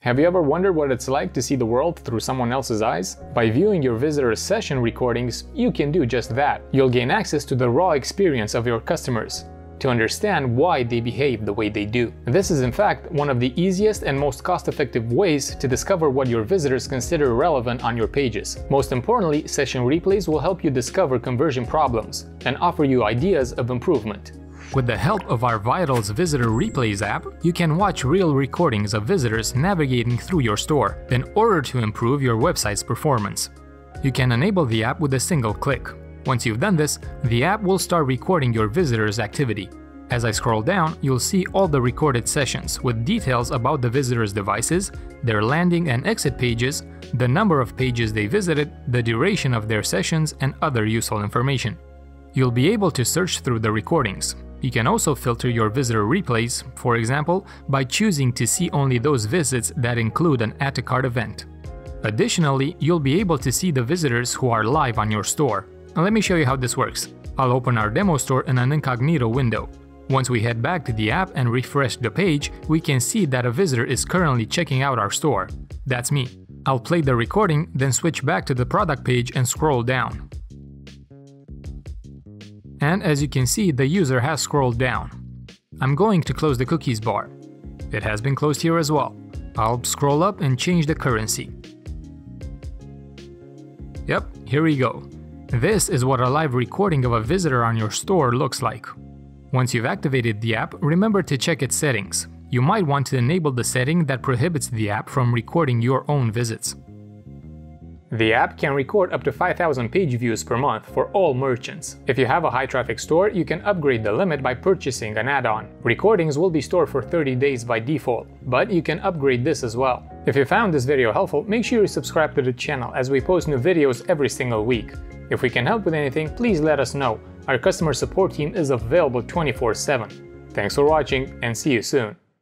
Have you ever wondered what it's like to see the world through someone else's eyes? By viewing your visitors' session recordings, you can do just that. You'll gain access to the raw experience of your customers, to understand why they behave the way they do. This is in fact one of the easiest and most cost-effective ways to discover what your visitors consider relevant on your pages. Most importantly, session replays will help you discover conversion problems and offer you ideas of improvement. With the help of our Vitals Visitor Replays app, you can watch real recordings of visitors navigating through your store in order to improve your website's performance. You can enable the app with a single click. Once you've done this, the app will start recording your visitors' activity. As I scroll down, you'll see all the recorded sessions with details about the visitors' devices, their landing and exit pages, the number of pages they visited, the duration of their sessions, and other useful information. You'll be able to search through the recordings. You can also filter your visitor replays, for example, by choosing to see only those visits that include an Add to Cart event. Additionally, you'll be able to see the visitors who are live on your store. Now let me show you how this works. I'll open our demo store in an incognito window. Once we head back to the app and refresh the page, we can see that a visitor is currently checking out our store. That's me. I'll play the recording, then switch back to the product page and scroll down. And as you can see, the user has scrolled down. I'm going to close the cookies bar. It has been closed here as well. I'll scroll up and change the currency. Yep, here we go. This is what a live recording of a visitor on your store looks like. Once you've activated the app, remember to check its settings. You might want to enable the setting that prohibits the app from recording your own visits. The app can record up to 5,000 page views per month for all merchants. If you have a high-traffic store, you can upgrade the limit by purchasing an add-on. Recordings will be stored for 30 days by default, but you can upgrade this as well. If you found this video helpful, make sure you subscribe to the channel as we post new videos every single week. If we can help with anything, please let us know. Our customer support team is available 24/7. Thanks for watching and see you soon.